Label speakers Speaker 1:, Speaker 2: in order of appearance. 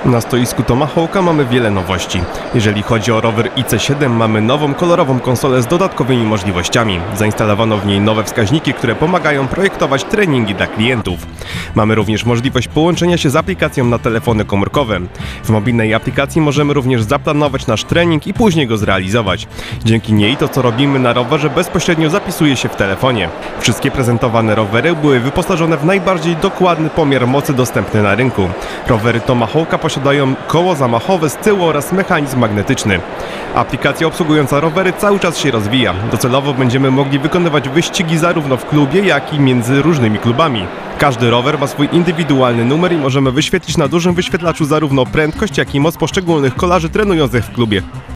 Speaker 1: Na stoisku Tomahawka mamy wiele nowości. Jeżeli chodzi o rower IC7, mamy nową kolorową konsolę z dodatkowymi możliwościami. Zainstalowano w niej nowe wskaźniki, które pomagają projektować treningi dla klientów. Mamy również możliwość połączenia się z aplikacją na telefony komórkowe. W mobilnej aplikacji możemy również zaplanować nasz trening i później go zrealizować. Dzięki niej to, co robimy na rowerze, bezpośrednio zapisuje się w telefonie. Wszystkie prezentowane rowery były wyposażone w najbardziej dokładny pomiar mocy dostępny na rynku. Rowery Tomahawka posiadają koło zamachowe z tyłu oraz mechanizm magnetyczny. Aplikacja obsługująca rowery cały czas się rozwija. Docelowo będziemy mogli wykonywać wyścigi zarówno w klubie, jak i między różnymi klubami. Każdy rower ma swój indywidualny numer i możemy wyświetlić na dużym wyświetlaczu zarówno prędkość, jak i moc poszczególnych kolarzy trenujących w klubie.